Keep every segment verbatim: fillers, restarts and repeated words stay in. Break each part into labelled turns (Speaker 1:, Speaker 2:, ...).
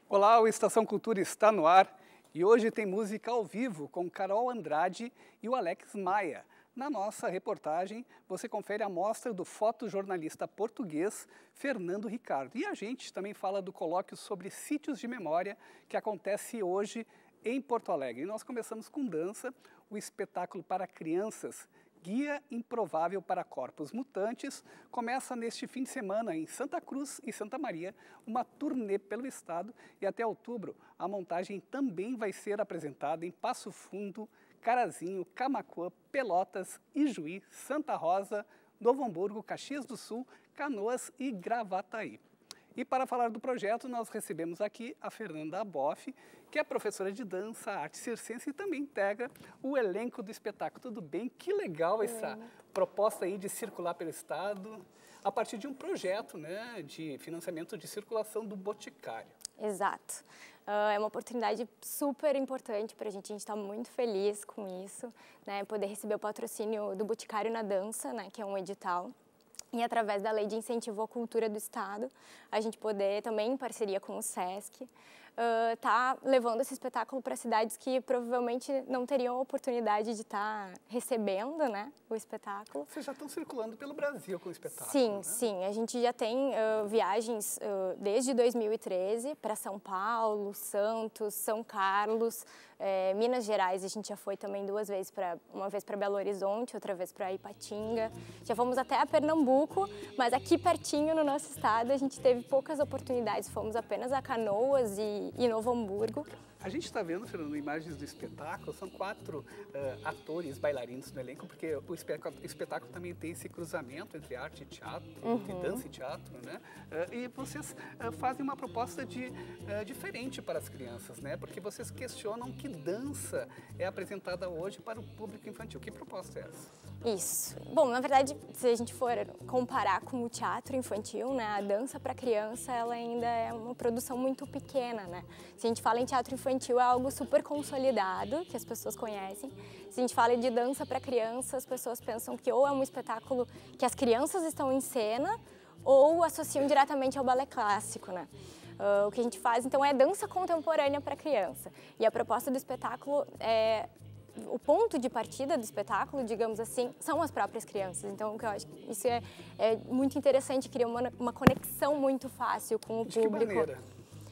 Speaker 1: Olá, o Estação Cultura está no ar e hoje tem música ao vivo com Carol Andrade e o Alex Maia. Na nossa reportagem, você confere a mostra do fotojornalista português Fernando Ricardo. E a gente também fala do colóquio sobre sítios de memória que acontece hoje em Porto Alegre. E nós começamos com dança, o espetáculo para crianças Guia Improvável para Corpos Mutantes começa neste fim de semana em Santa Cruz e Santa Maria, uma turnê pelo estado, e até outubro a montagem também vai ser apresentada em Passo Fundo, Carazinho, Camaquã, Pelotas, Ijuí, Santa Rosa, Novo Hamburgo, Caxias do Sul, Canoas e Gravataí. E para falar do projeto, nós recebemos aqui a Fernanda Aboff, que é professora de dança, arte circense e também integra o elenco do espetáculo. Tudo bem? Que legal essa é. proposta aí de circular pelo estado, a partir de um projeto, né, de financiamento de circulação do Boticário.
Speaker 2: Exato. Uh, é uma oportunidade super importante para a gente, a gente está muito feliz com isso, né, poder receber o patrocínio do Boticário na Dança, né, que é um edital. E através da Lei de Incentivo à Cultura do Estado, a gente poder também, em parceria com o SESC, uh, tá levando esse espetáculo para cidades que provavelmente não teriam a oportunidade de estar tá recebendo, né, o espetáculo.
Speaker 1: Vocês já estão circulando pelo Brasil com o espetáculo,
Speaker 2: Sim,
Speaker 1: né?
Speaker 2: sim. A gente já tem uh, viagens uh, desde dois mil e treze para São Paulo, Santos, São Carlos, eh, Minas Gerais. A gente já foi também duas vezes, pra, uma vez para Belo Horizonte, outra vez para Ipatinga. Já fomos até a Pernambuco, mas aqui pertinho no nosso estado a gente teve poucas oportunidades. Fomos apenas a Canoas e, e Novo Hamburgo.
Speaker 1: A gente está vendo, Fernando, imagens do espetáculo, são quatro uh, atores, bailarinos no elenco, porque o espetáculo, o espetáculo também tem esse cruzamento entre arte e teatro, uhum. entre dança e teatro, né? Uh, e vocês uh, fazem uma proposta de, uh, diferente para as crianças, né? Porque vocês questionam que dança é apresentada hoje para o público infantil. Que proposta é essa?
Speaker 2: Isso. Bom, na verdade, se a gente for comparar com o teatro infantil, né, a dança para criança, ela ainda é uma produção muito pequena, né? Se a gente fala em teatro infantil, é algo super consolidado, que as pessoas conhecem. Se a gente fala de dança para criança, as pessoas pensam que ou é um espetáculo que as crianças estão em cena, ou associam diretamente ao balé clássico, né? Uh, o que a gente faz, então, é dança contemporânea para criança. E a proposta do espetáculo é... O ponto de partida do espetáculo, digamos assim, são as próprias crianças. Então, eu acho que isso é, é muito interessante, cria uma, uma conexão muito fácil com o
Speaker 1: de
Speaker 2: público.
Speaker 1: Que maneira?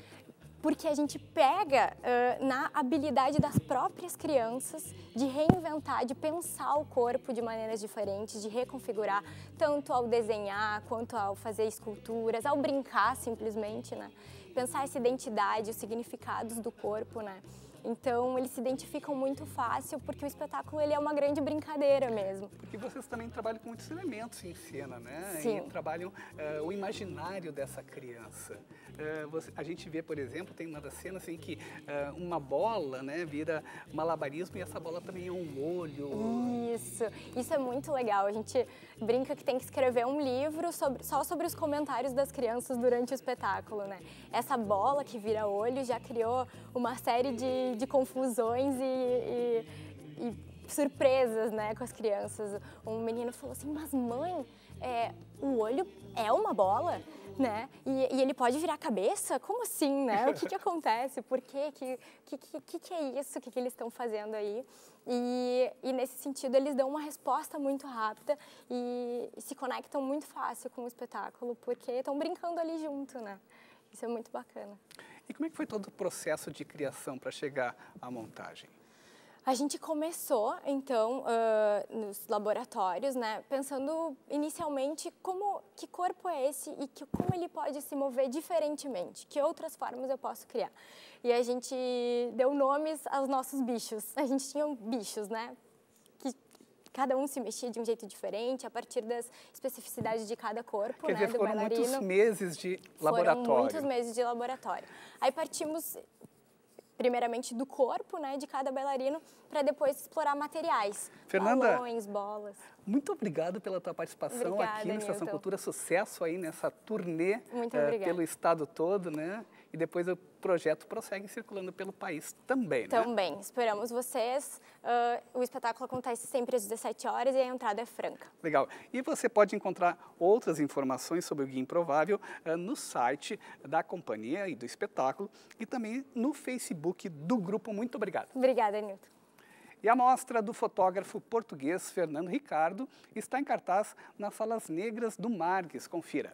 Speaker 2: Porque a gente pega uh, na habilidade das próprias crianças de reinventar, de pensar o corpo de maneiras diferentes, de reconfigurar, tanto ao desenhar, quanto ao fazer esculturas, ao brincar simplesmente, né? Pensar essa identidade, os significados do corpo, né? Então, eles se identificam muito fácil, porque o espetáculo ele é uma grande brincadeira mesmo.
Speaker 1: Porque vocês também trabalham com muitos elementos em cena, né?
Speaker 2: Sim.
Speaker 1: E trabalham uh, o imaginário dessa criança. Uh, você, a gente vê, por exemplo, tem uma das cenas em que uh, uma bola, né, vira malabarismo e essa bola também é um olho.
Speaker 2: Isso, isso é muito legal. A gente brinca que tem que escrever um livro sobre, só sobre os comentários das crianças durante o espetáculo, né? Essa bola que vira olho já criou uma série de, de confusões e, e, e surpresas, né, com as crianças. Um menino falou assim, mas mãe, é, o olho é uma bola? Né? E, e ele pode virar a cabeça? Como assim, né? O que que acontece? Por quê? Que que, que, que é isso? O que que eles estão fazendo aí? E, e nesse sentido eles dão uma resposta muito rápida e, e se conectam muito fácil com o espetáculo, porque estão brincando ali junto, né? Isso é muito bacana.
Speaker 1: E como é que foi todo o processo de criação para chegar à montagem?
Speaker 2: A gente começou, então, uh, nos laboratórios, né, pensando inicialmente como, que corpo é esse e que, como ele pode se mover diferentemente, que outras formas eu posso criar. E a gente deu nomes aos nossos bichos. A gente tinha bichos, né, que cada um se mexia de um jeito diferente, a partir das especificidades de cada corpo,
Speaker 1: Quer
Speaker 2: né,
Speaker 1: dizer,
Speaker 2: do
Speaker 1: foram
Speaker 2: bailarino.
Speaker 1: muitos meses de laboratório.
Speaker 2: Foram muitos meses de laboratório. Aí partimos... primeiramente do corpo, né, de cada bailarino, para depois explorar materiais,
Speaker 1: Fernanda,
Speaker 2: balões, bolas.
Speaker 1: Muito obrigado pela tua participação
Speaker 2: Obrigada,
Speaker 1: aqui no Estação
Speaker 2: Nilton.
Speaker 1: Cultura. Sucesso aí nessa turnê
Speaker 2: Muito
Speaker 1: uh,
Speaker 2: obrigada.
Speaker 1: pelo estado todo, né? e depois o projeto prossegue circulando pelo país também, né?
Speaker 2: Também. Esperamos vocês. Uh, o espetáculo acontece sempre às dezessete horas e a entrada é franca.
Speaker 1: Legal. E você pode encontrar outras informações sobre o Guia Improvável uh, no site da companhia e do espetáculo e também no Facebook do grupo. Muito obrigado.
Speaker 2: Obrigada, Nilton.
Speaker 1: E a mostra do fotógrafo português Fernando Ricardo está em cartaz nas Salas Negras do Margues. Confira.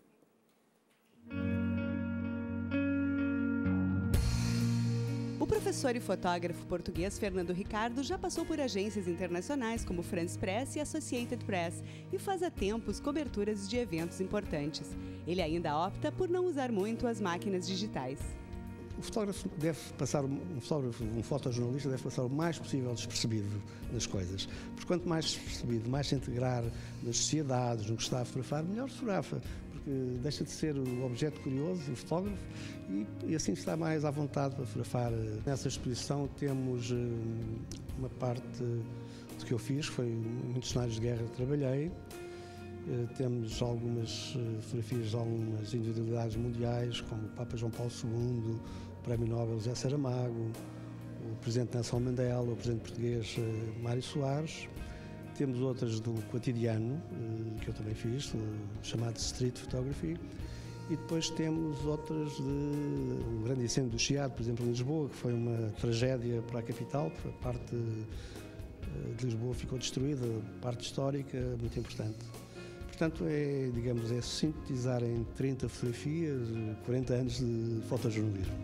Speaker 3: O professor e fotógrafo português Fernando Ricardo já passou por agências internacionais como France Press e Associated Press e faz há tempos coberturas de eventos importantes. Ele ainda opta por não usar muito as máquinas digitais.
Speaker 4: O fotógrafo deve passar, um fotógrafo, um fotojornalista deve passar o mais possível despercebido nas coisas. Porque quanto mais despercebido, mais se integrar nas sociedades, no que está a fotografar, melhor fotografa. Porque deixa de ser o objeto curioso, o fotógrafo, e, e assim está mais à vontade para fotografar. Nessa exposição temos uh, uma parte do que eu fiz, foi muitos cenários de guerra que trabalhei. Uh, temos algumas uh, fotografias de algumas individualidades mundiais, como o Papa João Paulo segundo, o Prémio Nobel José Saramago, o Presidente Nelson Mandela, o Presidente português uh, Mário Soares. Temos outras do cotidiano, uh, que eu também fiz, uh, chamado Street Photography. E depois temos outras de um grande incêndio do Chiado, por exemplo, em Lisboa, que foi uma tragédia para a capital, porque a parte uh, de Lisboa ficou destruída, parte histórica muito importante. Portanto, é, digamos, é sintetizar em trinta fotografias, quarenta anos de fotojornalismo.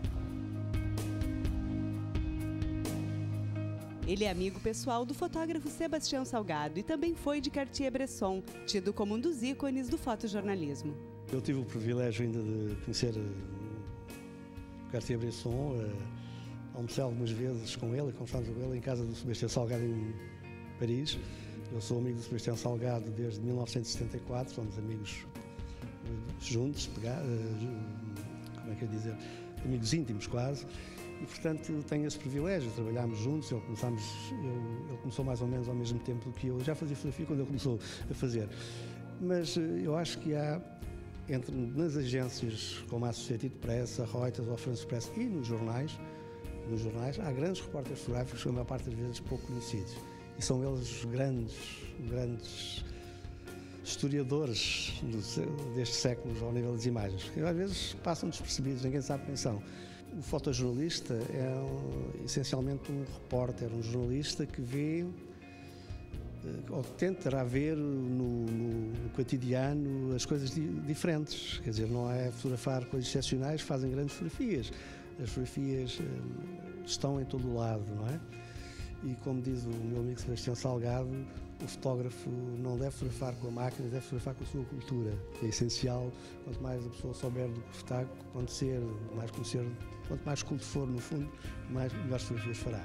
Speaker 3: Ele é amigo pessoal do fotógrafo Sebastião Salgado e também foi de Cartier-Bresson, tido como um dos ícones do fotojornalismo.
Speaker 4: Eu tive o privilégio ainda de conhecer Cartier-Bresson, almocei algumas vezes com ele, conversamos com ele em casa do Sebastião Salgado em Paris. Eu sou amigo do Sebastião Salgado desde mil novecentos e setenta e quatro, somos amigos juntos, pegar, como é que é dizer, amigos íntimos quase, e portanto tenho esse privilégio, trabalhámos juntos, ele, começámos, eu, ele começou mais ou menos ao mesmo tempo que eu, já fazia fotografia quando ele começou a fazer, mas eu acho que há, entre, nas agências como a Associated Press, a Reuters ou a France Press e nos jornais, nos jornais há grandes repórteres fotográficos que a maior parte das vezes pouco conhecidos. E são eles os grandes, grandes historiadores do, destes séculos ao nível das imagens, que às vezes passam despercebidos, ninguém sabe quem são. O fotojornalista é um, essencialmente um repórter, um jornalista que vê, ou tentará ver no, no, no cotidiano as coisas di, diferentes. Quer dizer, não é fotografar coisas excepcionais, fazem grandes fotografias. As fotografias hum, estão em todo o lado, não é? E como diz o meu amigo Sebastião Salgado, o fotógrafo não deve fotografar com a máquina, deve fotografar com a sua cultura, que é essencial. Quanto mais a pessoa souber do que está a acontecer, mais conhecer, quanto mais culto for, no fundo, mais melhores fotografias fará.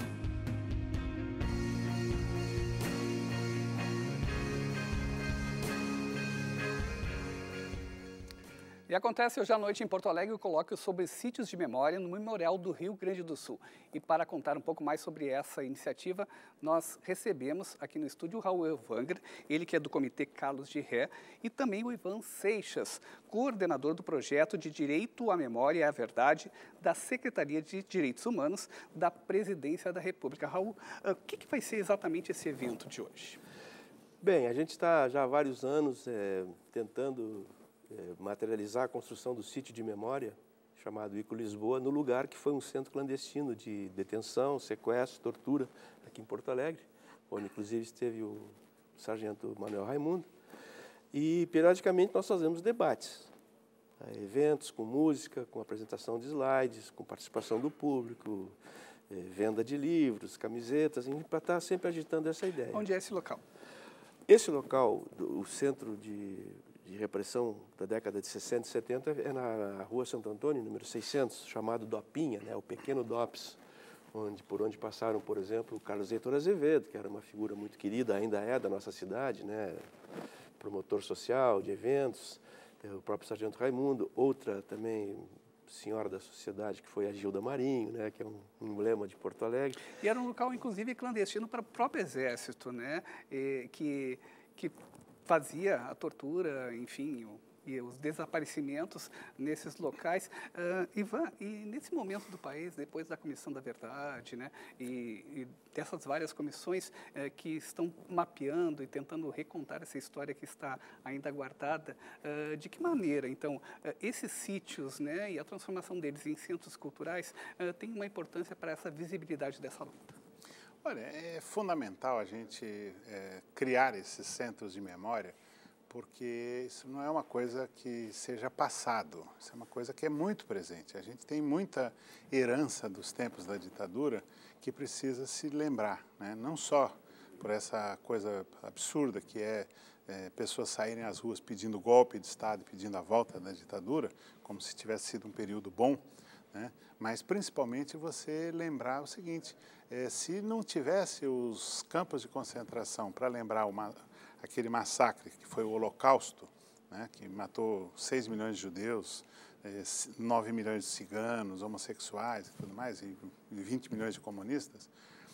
Speaker 1: E acontece hoje à noite em Porto Alegre o colóquio sobre sítios de memória no Memorial do Rio Grande do Sul. E para contar um pouco mais sobre essa iniciativa, nós recebemos aqui no estúdio o Raul Elvanger, ele que é do Comitê Carlos de Ré, e também o Ivan Seixas, coordenador do projeto de Direito à Memória e à Verdade da Secretaria de Direitos Humanos da Presidência da República. Raul, o que, que vai ser exatamente esse evento de hoje?
Speaker 5: Bem, a gente está já há vários anos é, tentando materializar a construção do sítio de memória, chamado Ico Lisboa, no lugar que foi um centro clandestino de detenção, sequestro, tortura, aqui em Porto Alegre, onde inclusive esteve o sargento Manuel Raimundo. E, periodicamente, nós fazemos debates, eventos com música, com apresentação de slides, com participação do público, venda de livros, camisetas, para estar sempre agitando essa ideia.
Speaker 1: Onde é esse local?
Speaker 5: Esse local, o centro de... de repressão da década de sessenta e setenta é na Rua Santo Antônio, número seiscentos, chamado Dopinha, né, o Pequeno Dops, onde, por onde passaram, por exemplo, o Carlos Heitor Azevedo, que era uma figura muito querida, ainda é da nossa cidade, né, promotor social de eventos, o próprio sargento Raimundo, outra também senhora da sociedade, que foi a Gilda Marinho, né, que é um emblema de Porto Alegre.
Speaker 1: E era um local, inclusive, clandestino para o próprio Exército, né, e, que... que fazia a tortura, enfim, e os desaparecimentos nesses locais. Uh, Ivan, e nesse momento do país, depois da Comissão da Verdade, né, e, e dessas várias comissões uh, que estão mapeando e tentando recontar essa história que está ainda guardada, uh, de que maneira, então, uh, esses sítios, né, e a transformação deles em centros culturais uh, tem uma importância para essa visibilidade dessa luta?
Speaker 6: Olha, é fundamental a gente é, criar esses centros de memória, porque isso não é uma coisa que seja passado, isso é uma coisa que é muito presente. A gente tem muita herança dos tempos da ditadura que precisa se lembrar, né? Não só por essa coisa absurda que é, é pessoas saírem às ruas pedindo golpe de Estado, pedindo a volta da ditadura, como se tivesse sido um período bom, né? Mas principalmente você lembrar o seguinte, é, se não tivesse os campos de concentração para lembrar uma, aquele massacre que foi o Holocausto, né, que matou seis milhões de judeus, é, nove milhões de ciganos, homossexuais e tudo mais, e vinte milhões de comunistas,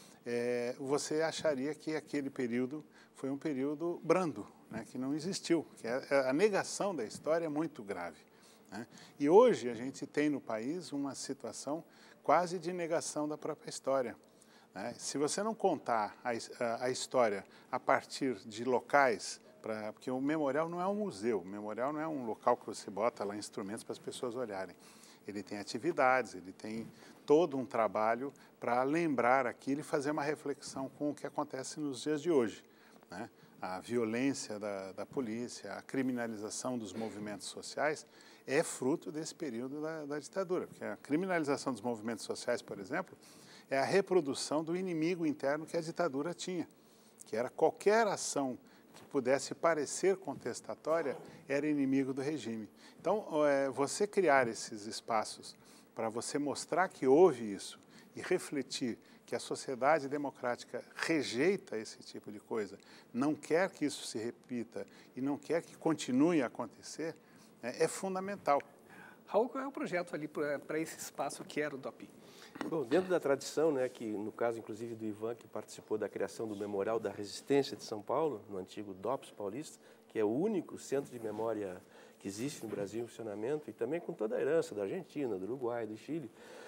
Speaker 6: é, você acharia que aquele período foi um período brando, né, que não existiu, que a, a negação da história é muito grave. Né? E hoje a gente tem no país uma situação quase de negação da própria história. Né? Se você não contar a, a, a história a partir de locais, pra, porque o memorial não é um museu, o memorial não é um local que você bota lá instrumentos para as pessoas olharem. Ele tem atividades, ele tem todo um trabalho para lembrar aquilo e fazer uma reflexão com o que acontece nos dias de hoje. Né? A violência da, da polícia, a criminalização dos movimentos sociais é fruto desse período da, da ditadura. Porque a criminalização dos movimentos sociais, por exemplo, é a reprodução do inimigo interno que a ditadura tinha, que era qualquer ação que pudesse parecer contestatória, era inimigo do regime. Então, é, você criar esses espaços para você mostrar que houve isso e refletir que a sociedade democrática rejeita esse tipo de coisa, não quer que isso se repita e não quer que continue a acontecer, é, é fundamental.
Speaker 1: Raul, qual é o projeto ali para esse espaço que era o DOPIN?
Speaker 5: Bom, dentro da tradição, né, que no caso inclusive do Ivan, que participou da criação do Memorial da Resistência de São Paulo, no antigo DOPS paulista, que é o único centro de memória que existe no Brasil em funcionamento, e também com toda a herança da Argentina, do Uruguai, do Chile.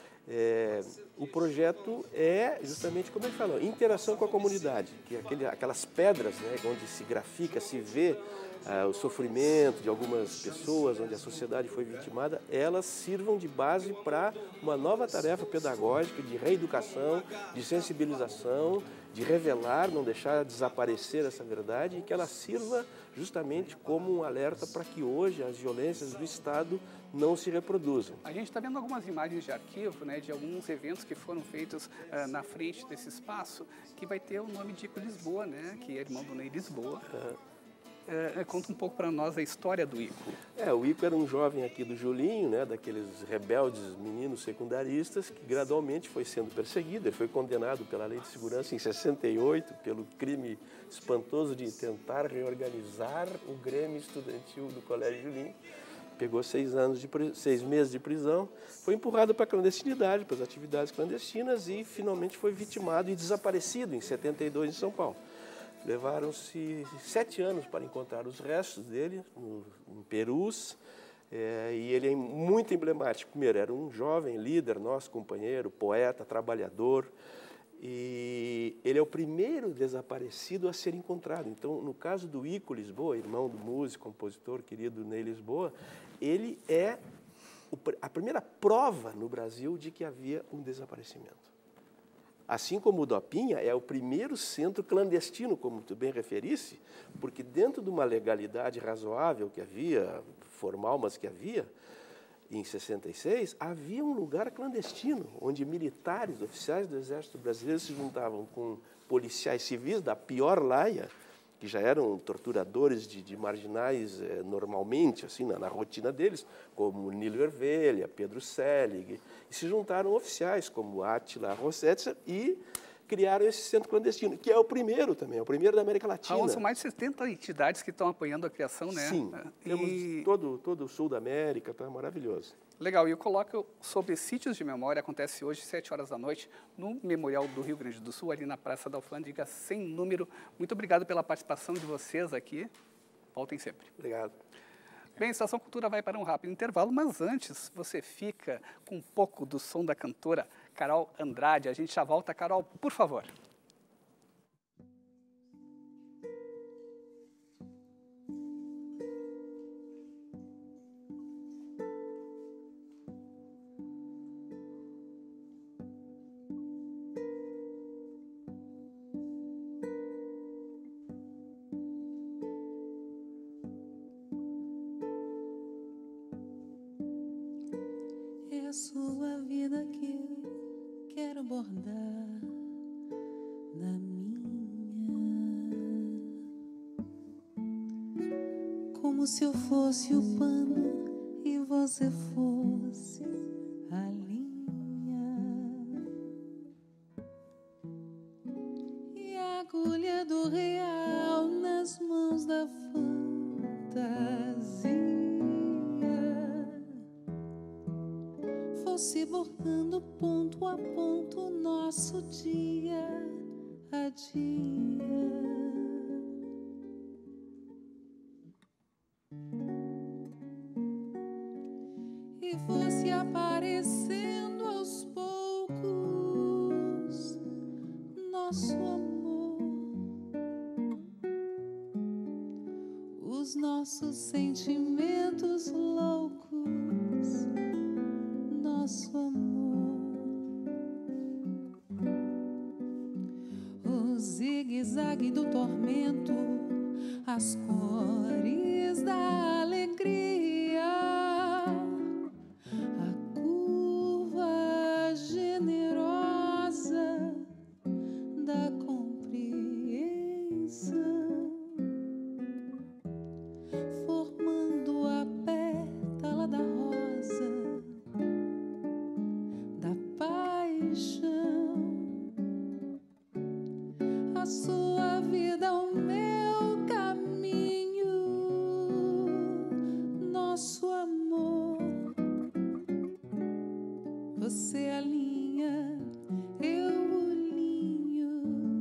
Speaker 5: É, o projeto é justamente, como ele falou, interação com a comunidade, que é aquele, aquelas pedras, né, onde se grafica, se vê ah, o sofrimento de algumas pessoas, onde a sociedade foi vitimada, elas sirvam de base para uma nova tarefa pedagógica de reeducação, de sensibilização, de revelar, não deixar desaparecer essa verdade, e que ela sirva justamente como um alerta para que hoje as violências do Estado não se reproduzam.
Speaker 1: A gente está vendo algumas imagens de arquivo, né, de alguns eventos que foram feitos uh, na frente desse espaço, que vai ter o nome de Ico Lisboa, né, que é irmão do Ney Lisboa. Uhum. Uh, conta um pouco para nós a história do Ico.
Speaker 5: É, o Ico era um jovem aqui do Julinho, né, daqueles rebeldes meninos secundaristas, que gradualmente foi sendo perseguido. Ele foi condenado pela Lei de Segurança em sessenta e oito pelo crime espantoso de tentar reorganizar o Grêmio Estudantil do Colégio Julinho. Pegou seis, anos de, seis meses de prisão, foi empurrado para a clandestinidade, para as atividades clandestinas, e finalmente foi vitimado e desaparecido em setenta e dois em São Paulo. Levaram-se sete anos para encontrar os restos dele no, em Perus, é, e ele é muito emblemático. Primeiro, era um jovem líder, nosso companheiro, poeta, trabalhador, e ele é o primeiro desaparecido a ser encontrado. Então, no caso do Ico Lisboa, irmão do músico, compositor querido Ney Lisboa, ele é a primeira prova no Brasil de que havia um desaparecimento. Assim como o Dopinha é o primeiro centro clandestino, como tu bem referisse, porque dentro de uma legalidade razoável que havia, formal, mas que havia, em sessenta e seis, havia um lugar clandestino, onde militares, oficiais do Exército Brasileiro se juntavam com policiais civis da pior laia, que já eram torturadores de, de marginais eh, normalmente, assim, na, na rotina deles, como Nilo Ervelha, Pedro Selig, e se juntaram oficiais como Átila Rossetzer e criaram esse centro clandestino, que é o primeiro também, é o primeiro da América Latina.
Speaker 1: Raul, são mais de setenta entidades que estão apoiando a criação, né?
Speaker 5: Sim,
Speaker 1: e...
Speaker 5: temos todo, todo o sul da América, está maravilhoso.
Speaker 1: Legal, e o colóquio sobre sítios de memória acontece hoje, sete horas da noite, no Memorial do Rio Grande do Sul, ali na Praça da Alfândega, sem número. Muito obrigado pela participação de vocês aqui. Voltem sempre.
Speaker 5: Obrigado.
Speaker 1: Bem, a Estação Cultura vai para um rápido intervalo, mas antes você fica com um pouco do som da cantora Carol Andrade. A gente já volta. Carol, por favor.
Speaker 7: É a sua vida que eu quero bordar na minha, como se eu fosse o pano e você fosse a linha, e a agulha do real nas mãos da fantasia fosse bordando ponto a ponto nosso dia a dia. E fosse aparecendo aos poucos nosso amor, os nossos sentimentos loucos, nosso amor, o zigue-zague do tormento, as cores da alegria, a curva generosa da compreensão, formando a pétala da rosa da paixão, a sua vida, o meu caminho, nosso amor. Você alinha, eu o linho,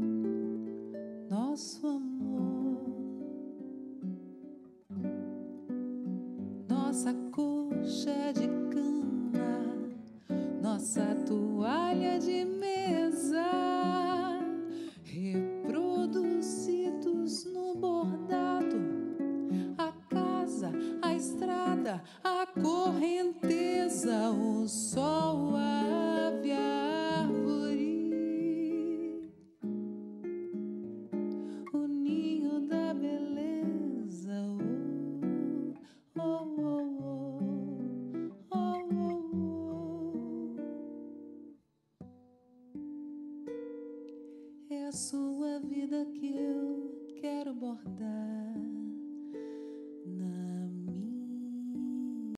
Speaker 7: nosso amor, nossa coxa de cama, nossa toalha de mesa, reproduzidos no bordado, a casa, a estrada, a correnteza, o sol, a ave, a árvore, o ninho da beleza, oh, oh, oh, oh, oh, oh, oh. É a sua vida que eu quero bordar na minha.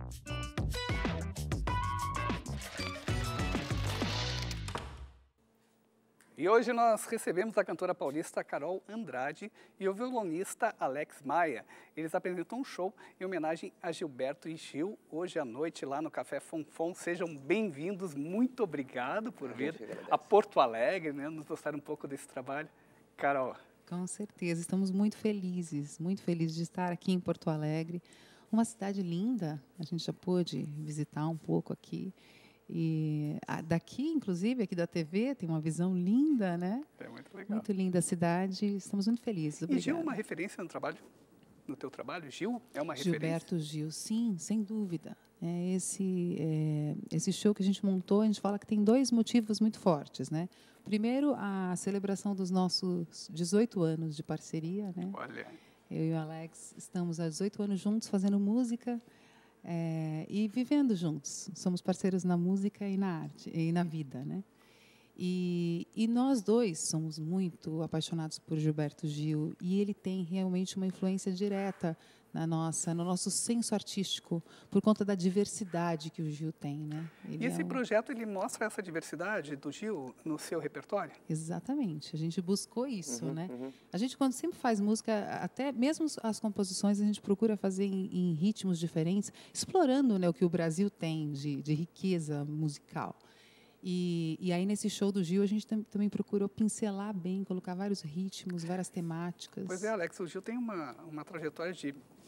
Speaker 1: E hoje nós recebemos a cantora paulista Carol Andrade e o violonista Alex Maia. Eles apresentam um show em homenagem a Gilberto e Gil, hoje à noite lá no Café Fonfon. Sejam bem-vindos, muito obrigado por vir a Porto Alegre, né, nos mostrar um pouco desse trabalho. Carol.
Speaker 8: Com certeza, estamos muito felizes, muito felizes de estar aqui em Porto Alegre. Uma cidade linda, a gente já pôde visitar um pouco aqui. E daqui, inclusive, aqui da T V, tem uma visão linda, né?
Speaker 1: É muito legal.
Speaker 8: Muito linda a cidade, estamos muito felizes. Obrigada.
Speaker 1: E Gil é uma referência no trabalho, no teu trabalho? Gil é uma referência?
Speaker 8: Gilberto Gil, sim, sem dúvida. É esse, é, esse show que a gente montou, a gente fala que tem dois motivos muito fortes, né? Primeiro, a celebração dos nossos dezoito anos de parceria, né?
Speaker 1: Olha.
Speaker 8: Eu e o Alex estamos há dezoito anos juntos fazendo música. É, e vivendo juntos, somos parceiros na música e na arte e na vida, né? E, e nós dois somos muito apaixonados por Gilberto Gil e ele tem realmente uma influência direta na nossa, no nosso senso artístico por conta da diversidade que o Gil tem, né? Ele
Speaker 1: e esse
Speaker 8: é um...
Speaker 1: projeto ele mostra essa diversidade do Gil no seu repertório?
Speaker 8: Exatamente, a gente buscou isso,
Speaker 5: Uhum,
Speaker 8: né?
Speaker 5: uhum.
Speaker 8: A gente quando sempre faz música, até mesmo as composições a gente procura fazer em, em ritmos diferentes, explorando, né, o que o Brasil tem de, de riqueza musical. E, e aí nesse show do Gil a gente tam, também procurou pincelar bem, colocar vários ritmos, várias temáticas.
Speaker 1: Pois é, Alex, o Gil tem uma, uma trajetória de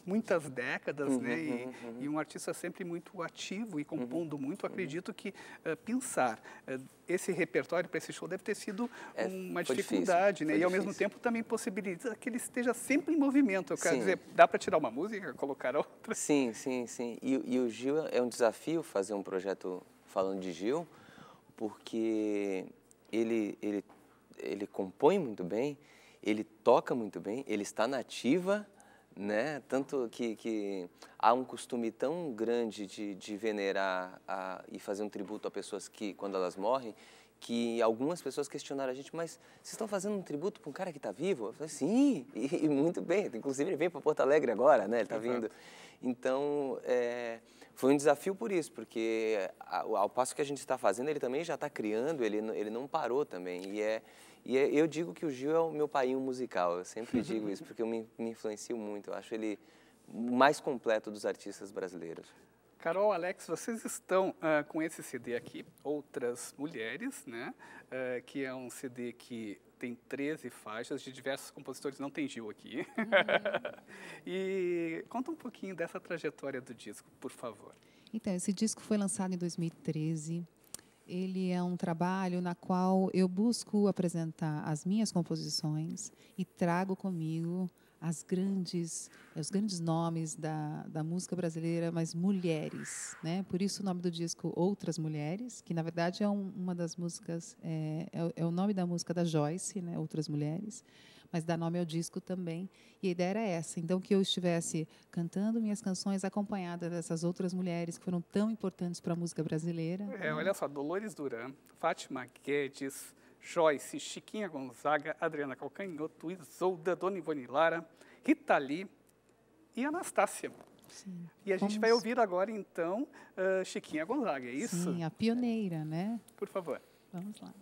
Speaker 1: muitas décadas,
Speaker 9: Uhum,
Speaker 1: né? E,
Speaker 9: uhum.
Speaker 1: e um artista sempre muito ativo e compondo
Speaker 9: Uhum.
Speaker 1: muito. Acredito que uh, pensar uh, esse repertório para esse show deve ter sido
Speaker 9: É,
Speaker 1: uma
Speaker 9: foi
Speaker 1: dificuldade,
Speaker 9: difícil,
Speaker 1: né?
Speaker 9: foi
Speaker 1: E ao mesmo
Speaker 9: difícil.
Speaker 1: tempo também possibilita que ele esteja sempre em movimento. Eu quero
Speaker 9: Sim.
Speaker 1: dizer, dá para tirar uma música, colocar outra?
Speaker 9: Sim, sim, sim. E, e o Gil é um desafio fazer um projeto falando de Gil, porque ele, ele, ele compõe muito bem, ele toca muito bem, ele está na ativa, né? Tanto que, que há um costume tão grande de, de venerar a, e fazer um tributo a pessoas que, quando elas morrem, que algumas pessoas questionaram a gente, mas vocês estão fazendo um tributo para um cara que está vivo? Eu falei, sim, e, e muito bem. Inclusive, ele vem para Porto Alegre agora, né? Ele está vindo. Então, é, foi um desafio por isso, porque ao, ao passo que a gente está fazendo, ele também já está criando, ele, ele não parou também. E, é, e é, eu digo que o Gil é o meu painho musical, eu sempre digo isso, porque eu me, me influencio muito. Eu acho ele o mais completo dos artistas brasileiros.
Speaker 1: Carol, Alex, vocês estão uh, com esse C D aqui, Outras Mulheres, né? Uh, que é um C D que tem treze faixas de diversos compositores, não tem Gil aqui. Uhum. E conta um pouquinho dessa trajetória do disco, por favor.
Speaker 8: Então, esse disco foi lançado em dois mil e treze. Ele é um trabalho na qual eu busco apresentar as minhas composições e trago comigo as grandes, os grandes nomes da, da música brasileira, mas mulheres, né? Por isso o nome do disco Outras Mulheres, que na verdade é um, uma das músicas, é, é, é o nome da música da Joyce, né? Outras Mulheres, mas dá nome ao disco também. E a ideia era essa, então que eu estivesse cantando minhas canções acompanhada dessas outras mulheres que foram tão importantes para a música brasileira.
Speaker 1: É,
Speaker 8: né?
Speaker 1: olha só, Dolores Duran, Fátima Guedes, Joyce, Chiquinha Gonzaga, Adriana Calcanhoto, Isolda, Dona Ivone Lara, Rita Lee e Anastácia.
Speaker 8: Sim.
Speaker 1: E a gente
Speaker 8: Vamos...
Speaker 1: vai ouvir agora, então, uh, Chiquinha Gonzaga, é isso?
Speaker 8: Sim, a pioneira, né?
Speaker 1: Por favor.
Speaker 8: Vamos lá.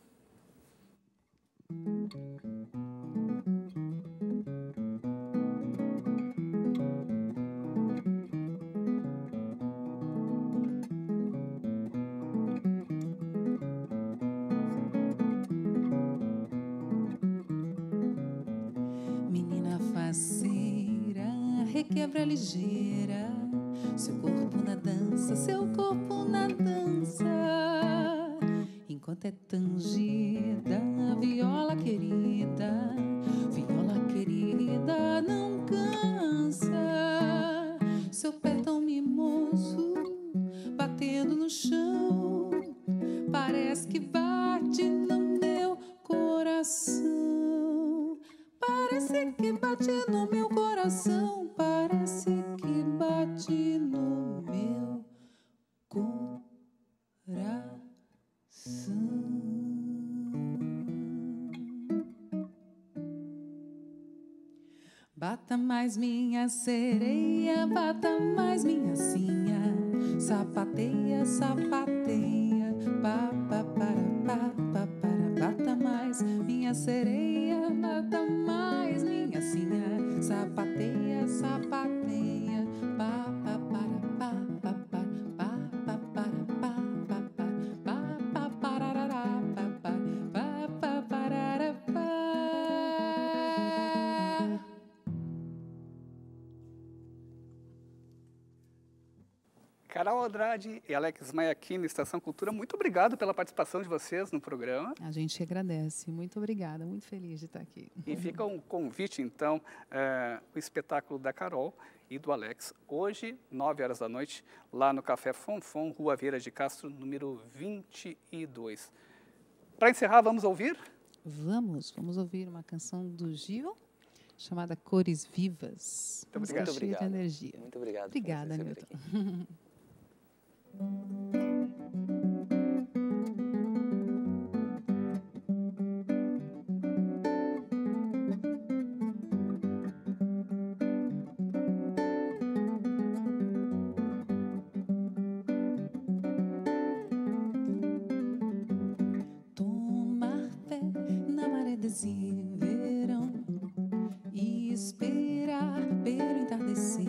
Speaker 7: Requebra ligeira, seu corpo na dança, seu corpo na dança. Enquanto é tangida, viola querida, viola querida não cansa. Seu pé tão mimoso, batendo no chão, parece que bate no meu coração. Parece que bate no meu coração. Parece que bate no meu coração. Bata mais minha sereia, bata mais minha sinha, sapateia, sapateia, pa, pa, para, pa, pa, para. Bata mais minha sereia, bata mais minha sinha, sapateia, sapateia, pa, pa, para, pa, pa, pa, pa, pa, para, pa, pa, pa, pa, pa, parará, pa, pa, pa, pa, parará, pa.
Speaker 1: Carol Andrade e Alex Maia aqui no Estação Cultura, muito obrigado pela participação de vocês no programa.
Speaker 8: A gente agradece. Muito obrigada. Muito feliz de estar aqui.
Speaker 1: E fica um convite, então, uh, o espetáculo da Carol e do Alex, hoje, nove horas da noite, lá no Café Fonfon, Rua Vieira de Castro, número vinte e dois. Para encerrar, vamos ouvir?
Speaker 8: Vamos. Vamos ouvir uma canção do Gil, chamada Cores Vivas.
Speaker 1: Muito obrigado.
Speaker 8: Muito obrigado. De energia.
Speaker 9: Muito obrigado.
Speaker 8: Obrigada, Nilton.
Speaker 7: Tomar fé na maré desse verão e esperar pelo entardecer.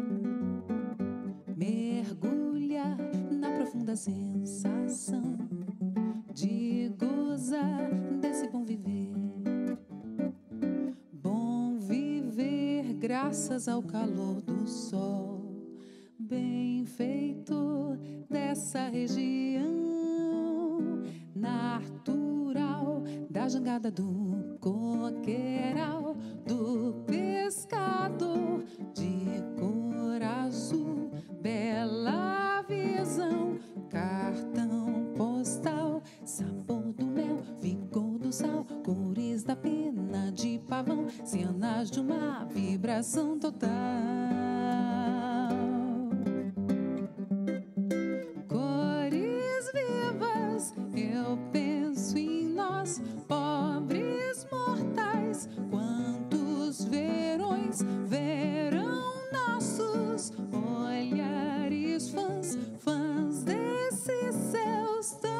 Speaker 7: Mergulhar na profunda sensação de gozar desse bom viver. Bom viver
Speaker 8: graças ao calor do sol, bem feito dessa região, natural da jangada do coqueiral, do pescador de cor azul, bela visão, cartão postal, sabor do mel, vigor do sal, cores da pena de pavão, cenas de uma vibração total. Cores vivas, eu penso em nós, pobres mortais, quantos verões, verão nossos olhares, fãs, fãs desses céus tão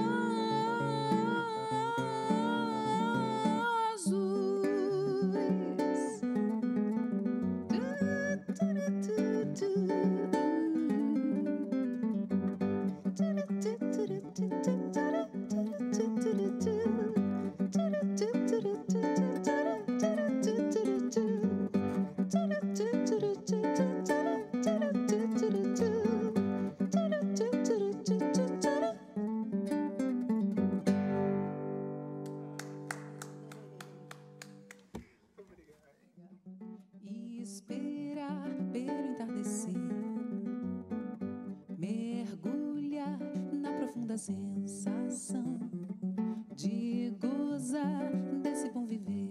Speaker 8: esperar pelo entardecer, mergulhar na profunda sensação de gozar desse bom viver,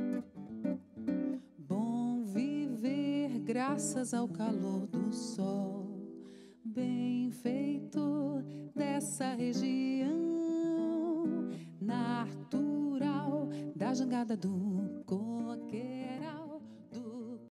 Speaker 8: bom viver graças ao calor do sol, bem feito dessa região, natural da jangada do coqueiral,